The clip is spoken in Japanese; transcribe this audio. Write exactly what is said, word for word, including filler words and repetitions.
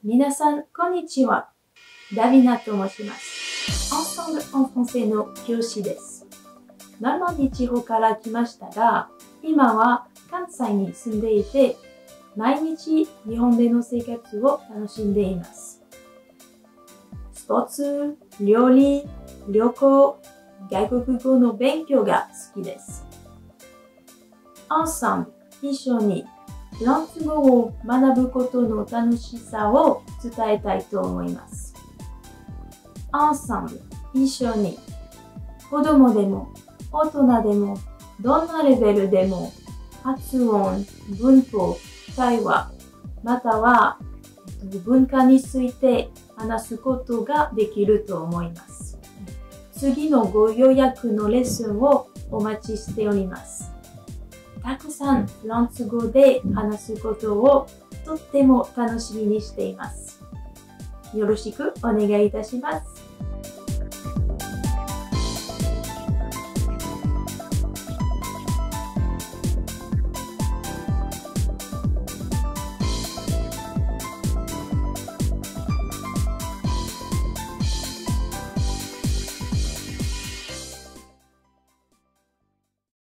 皆さん、こんにちは。ダビナと申します。Ensemble en français の教師です。ノルマンディ地方から来ましたが、今は関西に住んでいて、毎日日本での生活を楽しんでいます。スポーツ、料理、旅行、外国語の勉強が好きです。Ensemble、一緒にフランス語を学ぶことの楽しさを伝えたいと思います。Ensemble、一緒に子供でも大人でもどんなレベルでも発音、文法、会話、または文化について話すことができると思います。次のご予約のレッスンをお待ちしております。たくさんフランス語で話すことをとっても楽しみにしています。よろしくお願いいたします。